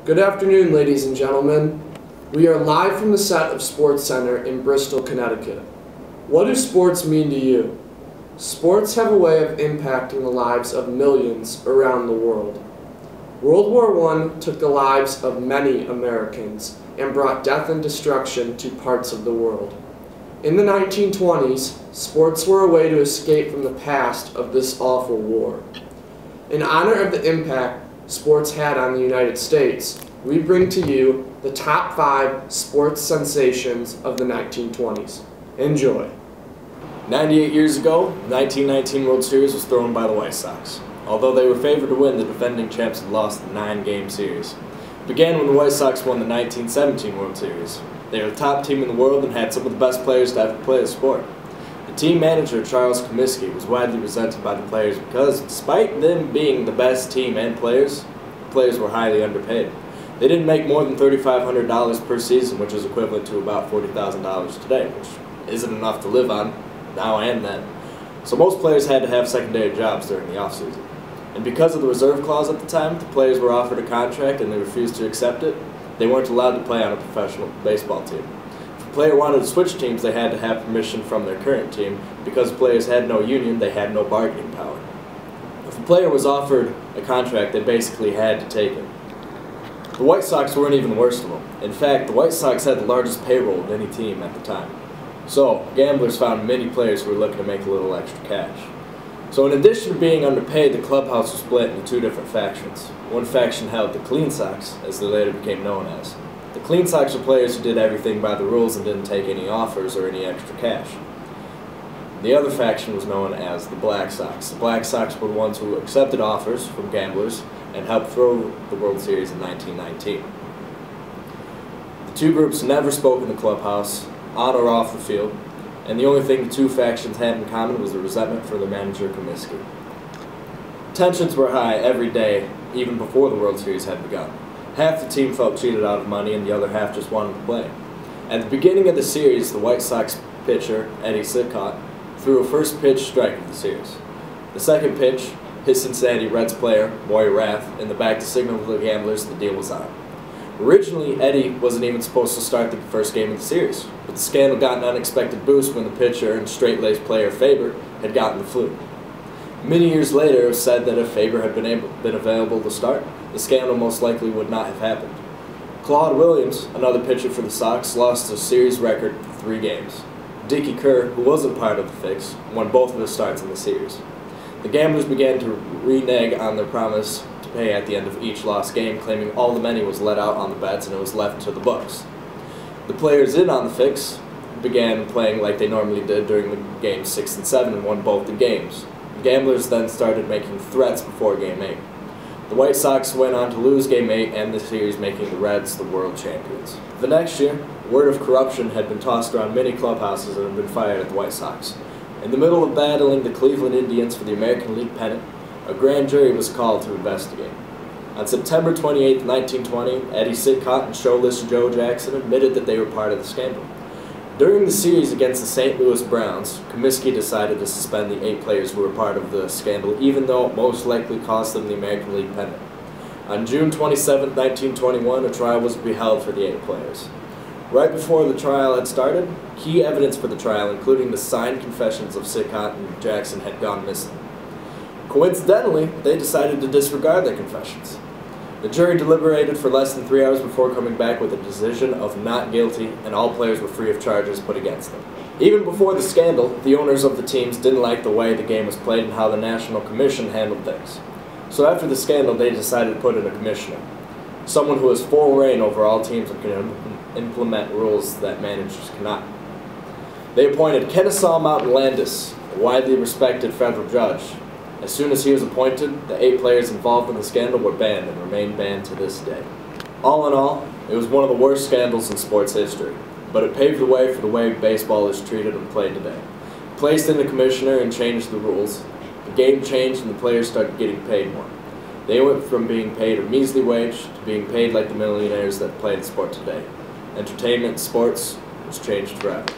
Good afternoon, ladies and gentlemen. We are live from the set of Sports Center in Bristol, Connecticut. What do sports mean to you? Sports have a way of impacting the lives of millions around the world. World War I took the lives of many Americans and brought death and destruction to parts of the world. In the 1920s, sports were a way to escape from the past of this awful war. In honor of the impact sports had on the United States, we bring to you the top 5 sports sensations of the 1920s. Enjoy. 98 years ago, the 1919 World Series was thrown by the White Sox. Although they were favored to win, the defending champs had lost the 9-game series. It began when the White Sox won the 1917 World Series. They were the top team in the world and had some of the best players to ever play the sport. The team manager, Charles Comiskey, was widely resented by the players because, despite them being the best team and players, the players were highly underpaid. They didn't make more than $3,500 per season, which is equivalent to about $40,000 today, which isn't enough to live on now and then. So most players had to have secondary jobs during the offseason. And because of the reserve clause at the time, the players were offered a contract and they refused to accept it. They weren't allowed to play on a professional baseball team. If a player wanted to switch teams, they had to have permission from their current team. Because players had no union, they had no bargaining power. If a player was offered a contract, they basically had to take it. The White Sox weren't even the worst of them. In fact, the White Sox had the largest payroll of any team at the time. So, gamblers found many players who were looking to make a little extra cash. So in addition to being underpaid, the clubhouse was split into 2 different factions. One faction held the Clean Sox, as they later became known as. The Clean Sox were players who did everything by the rules and didn't take any offers or any extra cash. The other faction was known as the Black Sox. The Black Sox were the ones who accepted offers from gamblers and helped throw the World Series in 1919. The 2 groups never spoke in the clubhouse, on or off the field, and the only thing the 2 factions had in common was the resentment for their manager, Comiskey. Tensions were high every day, even before the World Series had begun. Half the team felt cheated out of money and the other half just wanted to play. At the beginning of the series, the White Sox pitcher, Eddie Sitcott, threw a first pitch strike of the series. The second pitch hit Cincinnati Reds player, Moy Rath, in the back to signal to the gamblers the deal was on. Originally, Eddie wasn't even supposed to start the first game of the series, but the scandal got an unexpected boost when the pitcher and straight-laced player Faber had gotten the flu. Many years later, it was said that if Faber had been available to start, the scandal most likely would not have happened. Claude Williams, another pitcher for the Sox, lost a series record for 3 games. Dickie Kerr, who wasn't part of the fix, won both of his starts in the series. The gamblers began to renege on their promise to pay at the end of each lost game, claiming all the money was let out on the bets and it was left to the books. The players in on the fix began playing like they normally did during the games 6 and 7 and won both the games. The gamblers then started making threats before Game 8. The White Sox went on to lose Game 8 and the series, making the Reds the world champions. The next year, word of corruption had been tossed around many clubhouses and had been fired at the White Sox. In the middle of battling the Cleveland Indians for the American League pennant, a grand jury was called to investigate. On September 28, 1920, Eddie Sitcott and showless Joe Jackson admitted that they were part of the scandal. During the series against the St. Louis Browns, Comiskey decided to suspend the 8 players who were part of the scandal, even though it most likely cost them the American League pennant. On June 27, 1921, a trial was to be held for the 8 players. Right before the trial had started, key evidence for the trial, including the signed confessions of Sitcott and Jackson, had gone missing. Coincidentally, they decided to disregard their confessions. The jury deliberated for less than 3 hours before coming back with a decision of not guilty, and all players were free of charges put against them. Even before the scandal, the owners of the teams didn't like the way the game was played and how the National Commission handled things. So after the scandal, they decided to put in a commissioner, someone who has full reign over all teams and can implement rules that managers cannot. They appointed Kennesaw Mountain Landis, a widely respected federal judge. As soon as he was appointed, the 8 players involved in the scandal were banned and remain banned to this day. All in all, it was one of the worst scandals in sports history, but it paved the way for the way baseball is treated and played today. It placed in the commissioner and changed the rules. The game changed and the players started getting paid more. They went from being paid a measly wage to being paid like the millionaires that play the sport today. Entertainment and sports was changed forever.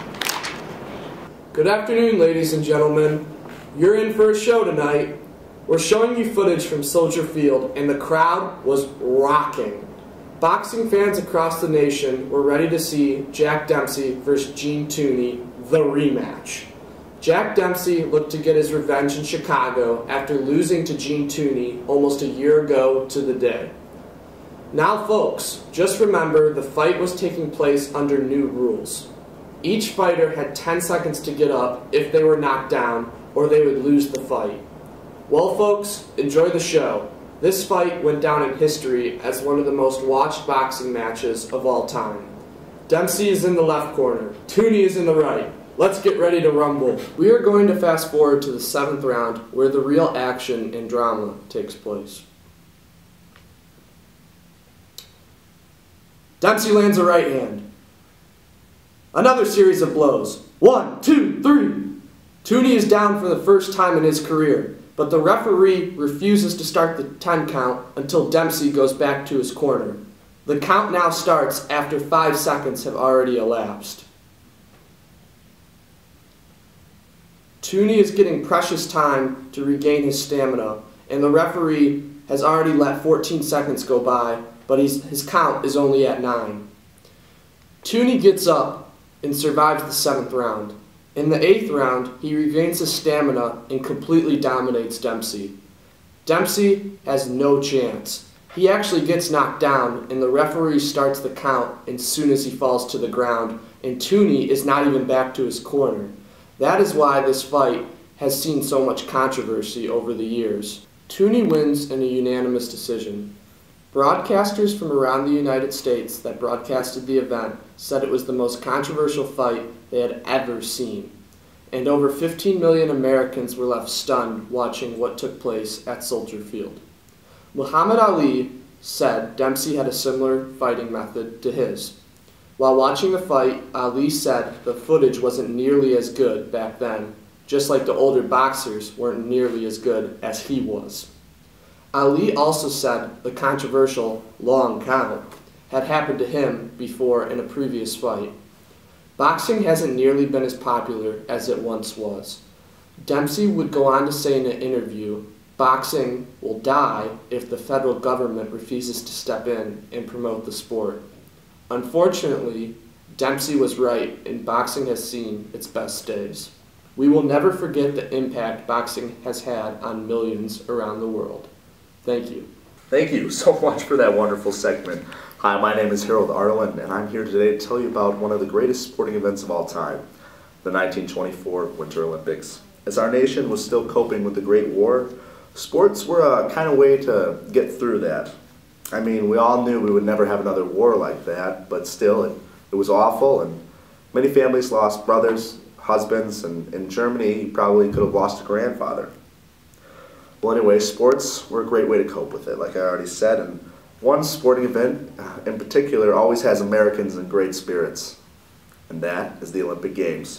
Good afternoon, ladies and gentlemen. You're in for a show tonight. We're showing you footage from Soldier Field, and the crowd was rocking. Boxing fans across the nation were ready to see Jack Dempsey versus Gene Tunney, the rematch. Jack Dempsey looked to get his revenge in Chicago after losing to Gene Tunney almost a year ago to the day. Now folks, just remember the fight was taking place under new rules. Each fighter had 10 seconds to get up if they were knocked down, or they would lose the fight. Well folks, enjoy the show. This fight went down in history as one of the most watched boxing matches of all time. Dempsey is in the left corner, Tunney is in the right. Let's get ready to rumble. We are going to fast forward to the 7th round where the real action and drama takes place. Dempsey lands a right hand. Another series of blows. 1, 2, 3. Tunney is down for the first time in his career, but the referee refuses to start the 10 count until Dempsey goes back to his corner. The count now starts after 5 seconds have already elapsed. Tunney is getting precious time to regain his stamina, and the referee has already let 14 seconds go by, but his count is only at 9. Tunney gets up and survives the 7th round. In the 8th round, he regains his stamina and completely dominates Dempsey. Dempsey has no chance. He actually gets knocked down, and the referee starts the count as soon as he falls to the ground, and Tunney is not even back to his corner. That is why this fight has seen so much controversy over the years. Tunney wins in a unanimous decision. Broadcasters from around the United States that broadcasted the event said it was the most controversial fight they had ever seen, and over 15 million Americans were left stunned watching what took place at Soldier Field. Muhammad Ali said Dempsey had a similar fighting method to his. While watching the fight, Ali said the footage wasn't nearly as good back then, just like the older boxers weren't nearly as good as he was. Ali also said the controversial long count had happened to him before in a previous fight. Boxing hasn't nearly been as popular as it once was. Dempsey would go on to say in an interview, "Boxing will die if the federal government refuses to step in and promote the sport." Unfortunately, Dempsey was right, and boxing has seen its best days. We will never forget the impact boxing has had on millions around the world. Thank you. Thank you so much for that wonderful segment. Hi, my name is Harold Arlen, and I'm here today to tell you about one of the greatest sporting events of all time, the 1924 Winter Olympics. As our nation was still coping with the Great War, sports were a kind of way to get through that. I mean, we all knew we would never have another war like that, but still, it was awful, and many families lost brothers, husbands, and in Germany, you probably could have lost a grandfather. Well, anyway, sports were a great way to cope with it, like I already said, and one sporting event in particular always has Americans in great spirits, and that is the Olympic Games.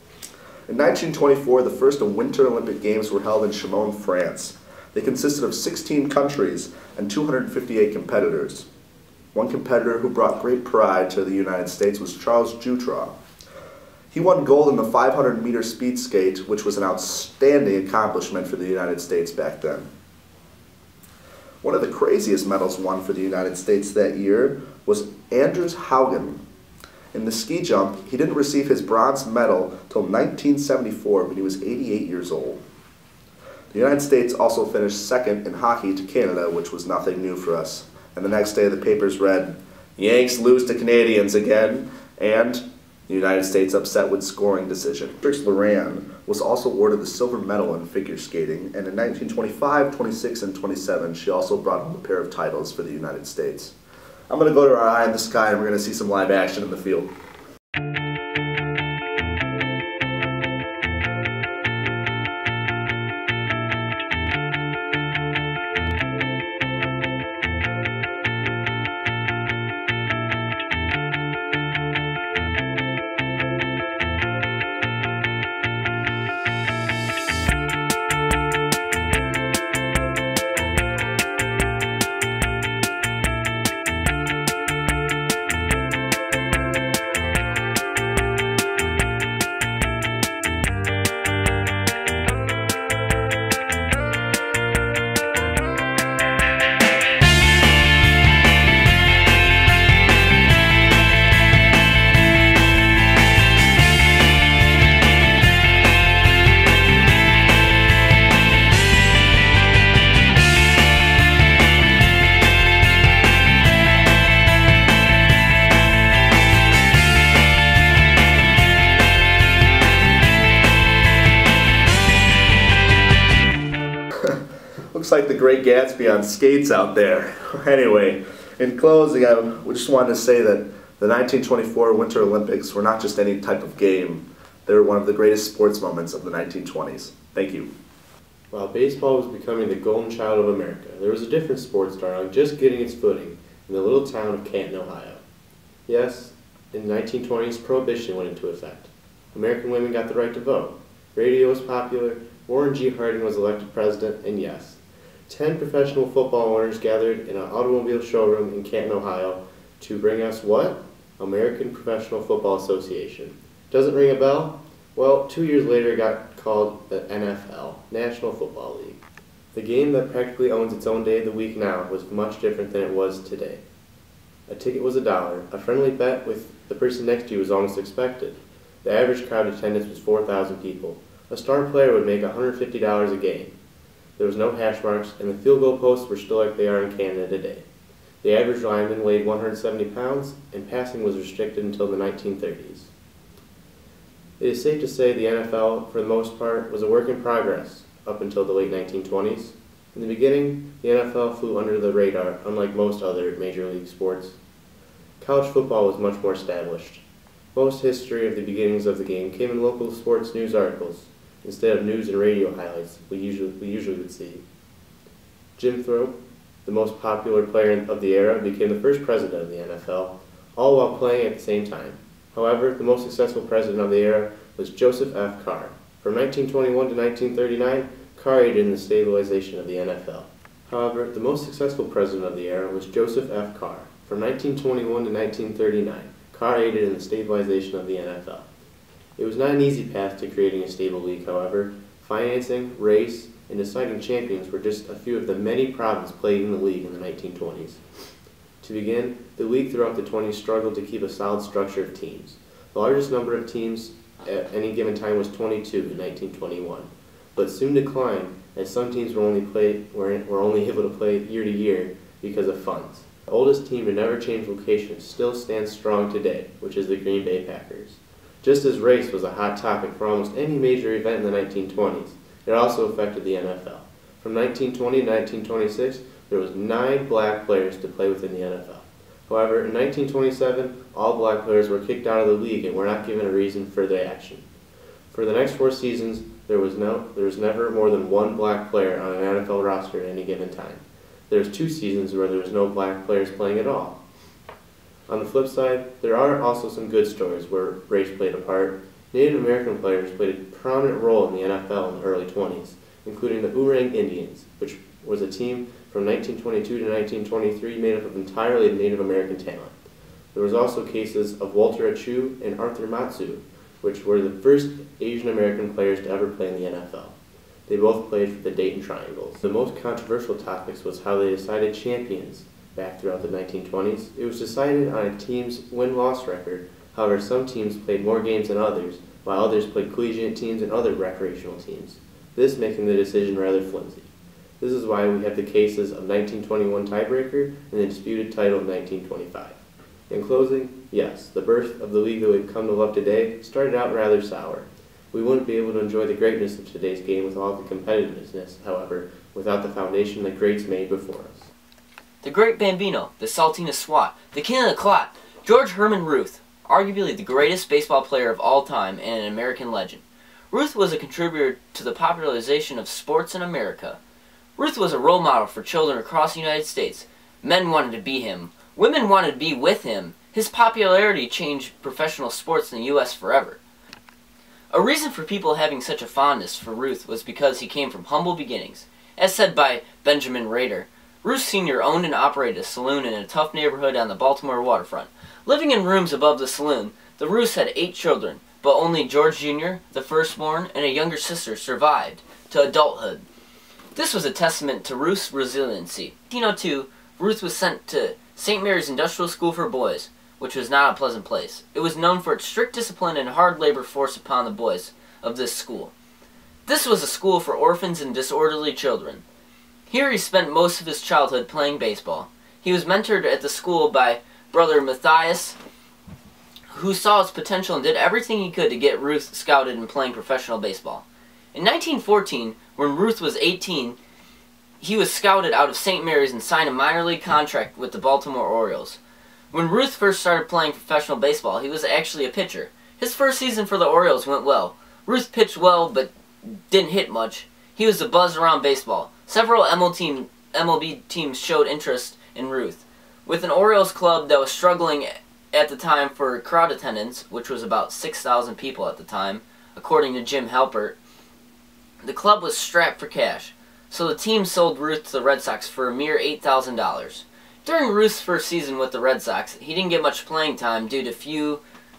In 1924, the first Winter Olympic Games were held in Chamonix, France. They consisted of 16 countries and 258 competitors. One competitor who brought great pride to the United States was Charles Jutra. He won gold in the 500-meter speed skate, which was an outstanding accomplishment for the United States back then. One of the craziest medals won for the United States that year was Anders Haugen. In the ski jump, he didn't receive his bronze medal till 1974 when he was 88 years old. The United States also finished second in hockey to Canada, which was nothing new for us. And the next day the papers read, "Yanks lose to Canadians again," and the United States upset with scoring decision. Trix Loran was also awarded the silver medal in figure skating, and in 1925, 26, and 27, she also brought home a pair of titles for the United States. I'm going to go to our Eye in the Sky, and we're going to see some live action in the field. Great Gatsby on skates out there. Anyway, in closing, I just wanted to say that the 1924 Winter Olympics were not just any type of game. They were one of the greatest sports moments of the 1920s. Thank you. While baseball was becoming the golden child of America, there was a different sport starting just getting its footing in the little town of Canton, Ohio. Yes, in the 1920s, Prohibition went into effect. American women got the right to vote. Radio was popular, Warren G. Harding was elected president, and yes, 10 professional football owners gathered in an automobile showroom in Canton, Ohio to bring us what? American Professional Football Association. Doesn't ring a bell? Well, 2 years later it got called the NFL, National Football League. The game that practically owns its own day of the week now was much different than it was today. A ticket was $1. A friendly bet with the person next to you was almost expected. The average crowd attendance was 4,000 people. A star player would make $150 a game. There was no hash marks, and the field goal posts were still like they are in Canada today. The average lineman weighed 170 pounds, and passing was restricted until the 1930s. It is safe to say the NFL, for the most part, was a work in progress up until the late 1920s. In the beginning, the NFL flew under the radar, unlike most other major league sports. College football was much more established. Most history of the beginnings of the game came in local sports news articles, instead of news and radio highlights we usually would see. Jim Thorpe, the most popular player of the era, became the first president of the NFL, all while playing at the same time. However, the most successful president of the era was Joseph F. Carr. From 1921 to 1939, Carr aided in the stabilization of the NFL. However, the most successful president of the era was Joseph F. Carr. From 1921 to 1939, Carr aided in the stabilization of the NFL. It was not an easy path to creating a stable league, however. Financing, race, and deciding champions were just a few of the many problems plaguing the league in the 1920s. To begin, the league throughout the 20s struggled to keep a solid structure of teams. The largest number of teams at any given time was 22 in 1921, but soon declined as some teams were only able to play year to year because of funds. The oldest team to never change location still stands strong today, which is the Green Bay Packers. Just as race was a hot topic for almost any major event in the 1920s, it also affected the NFL. From 1920 to 1926, there was 9 black players to play within the NFL. However, in 1927, all black players were kicked out of the league and were not given a reason for their action. For the next 4 seasons, there was never more than 1 black player on an NFL roster at any given time. There was 2 seasons where there was no black players playing at all. On the flip side, there are also some good stories where race played a part. Native American players played a prominent role in the NFL in the early 20s, including the Oorang Indians, which was a team from 1922 to 1923 made up of entirely Native American talent. There was also cases of Walter Achu and Arthur Matsu, which were the first Asian American players to ever play in the NFL. They both played for the Dayton Triangles. The most controversial topics was how they decided champions back throughout the 1920s. It was decided on a team's win-loss record. However, some teams played more games than others, while others played collegiate teams and other recreational teams, this making the decision rather flimsy. This is why we have the cases of 1921 tiebreaker and the disputed title of 1925. In closing, yes, the birth of the league that we've come to love today started out rather sour. We wouldn't be able to enjoy the greatness of today's game with all the competitiveness, however, without the foundation the greats made before us. The Great Bambino, the Saltina Swat, the King of the Clot, George Herman Ruth, arguably the greatest baseball player of all time and an American legend. Ruth was a contributor to the popularization of sports in America. Ruth was a role model for children across the United States. Men wanted to be him. Women wanted to be with him. His popularity changed professional sports in the U.S. forever. A reason for people having such a fondness for Ruth was because he came from humble beginnings. As said by Benjamin Rader, Ruth Sr. owned and operated a saloon in a tough neighborhood on the Baltimore waterfront. Living in rooms above the saloon, the Ruths had 8 children, but only George Jr., the firstborn, and a younger sister survived to adulthood. This was a testament to Ruth's resiliency. In 1902, Ruth was sent to St. Mary's Industrial School for Boys, which was not a pleasant place. It was known for its strict discipline and hard labor forced upon the boys of this school. This was a school for orphans and disorderly children. Here he spent most of his childhood playing baseball. He was mentored at the school by Brother Matthias, who saw its potential and did everything he could to get Ruth scouted in playing professional baseball. In 1914, when Ruth was 18, he was scouted out of St. Mary's and signed a minor league contract with the Baltimore Orioles. When Ruth first started playing professional baseball, he was actually a pitcher. His first season for the Orioles went well. Ruth pitched well, but didn't hit much. He was the buzz around baseball. Several MLB teams showed interest in Ruth. With an Orioles club that was struggling at the time for crowd attendance, which was about 6,000 people at the time, according to Jim Halpert, the club was strapped for cash, so the team sold Ruth to the Red Sox for a mere $8,000. During Ruth's first season with the Red Sox, he didn't get much playing time due to few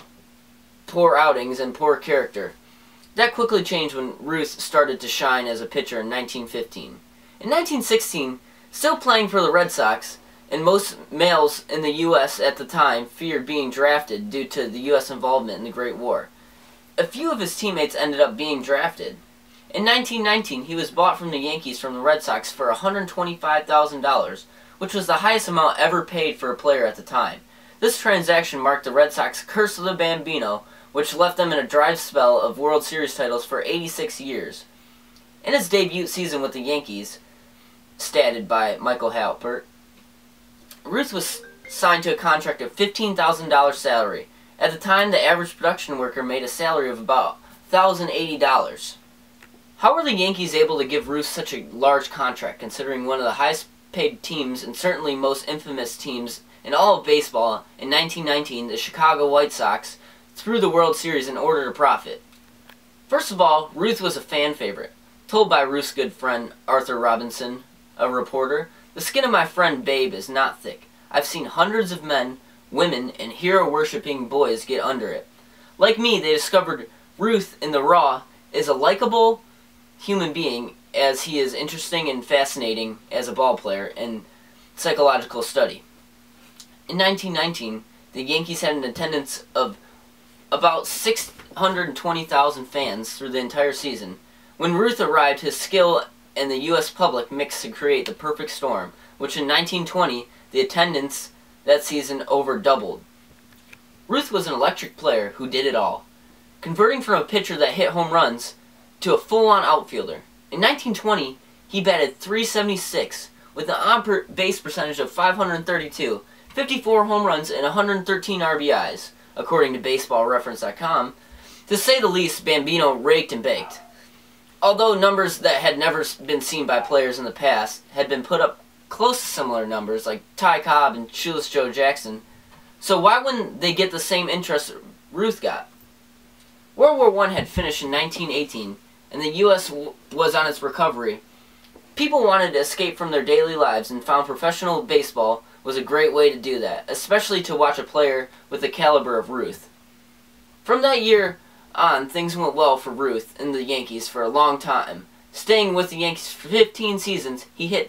poor outings and poor character. That quickly changed when Ruth started to shine as a pitcher in 1915. In 1916, still playing for the Red Sox, and most males in the U.S. at the time feared being drafted due to the U.S. involvement in the Great War. A few of his teammates ended up being drafted. In 1919, he was bought from the Yankees from the Red Sox for $125,000, which was the highest amount ever paid for a player at the time. This transaction marked the Red Sox curse of the Bambino, which left them in a dry spell of World Series titles for 86 years. In his debut season with the Yankees, statted by Michael Halpert, Ruth was signed to a contract of $15,000 salary. At the time, the average production worker made a salary of about $1,080. How were the Yankees able to give Ruth such a large contract, considering one of the highest paid teams and certainly most infamous teams in all of baseball in 1919, the Chicago White Sox, threw the World Series in order to profit? First of all, Ruth was a fan favorite. Told by Ruth's good friend Arthur Robinson, a reporter, "The skin of my friend Babe is not thick. I've seen hundreds of men, women, and hero-worshipping boys get under it. Like me, they discovered Ruth in the raw is a likable human being, as he is interesting and fascinating as a ball player and psychological study." In 1919, the Yankees had an attendance of about 620,000 fans through the entire season. When Ruth arrived, his skill and the U.S. public mixed to create the perfect storm, which in 1920, the attendance that season over doubled. Ruth was an electric player who did it all, converting from a pitcher that hit home runs to a full-on outfielder. In 1920, he batted .376 with an on-base percentage of .532, 54 home runs, and 113 RBIs, according to BaseballReference.com. To say the least, Bambino raked and baked. Although numbers that had never been seen by players in the past had been put up close to similar numbers, like Ty Cobb and Shoeless Joe Jackson, so why wouldn't they get the same interest Ruth got? World War I had finished in 1918, and the U.S. was on its recovery. People wanted to escape from their daily lives and found professional baseball was a great way to do that, especially to watch a player with the caliber of Ruth. From that year on, things went well for Ruth and the Yankees for a long time. Staying with the Yankees for 15 seasons, he hit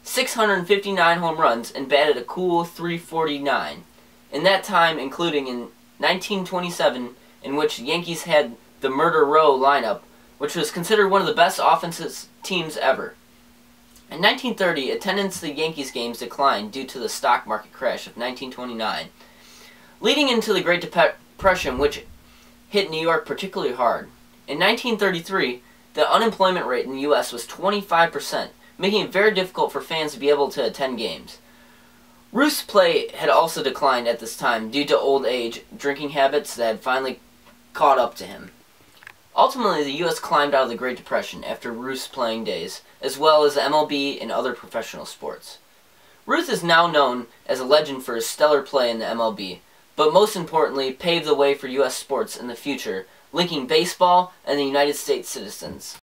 659 home runs and batted a cool .349. In that time, including in 1927, in which the Yankees had the Murder Row lineup, which was considered one of the best offensive teams ever. In 1930, attendance at the Yankees games declined due to the stock market crash of 1929, leading into the Great Depression, which hit New York particularly hard. In 1933, the unemployment rate in the U.S. was 25%, making it very difficult for fans to be able to attend games. Ruth's play had also declined at this time due to old age, drinking habits that had finally caught up to him. Ultimately, the U.S. climbed out of the Great Depression after Ruth's playing days, as well as the MLB and other professional sports. Ruth is now known as a legend for his stellar play in the MLB, but most importantly, paved the way for U.S. sports in the future, linking baseball and the United States citizens.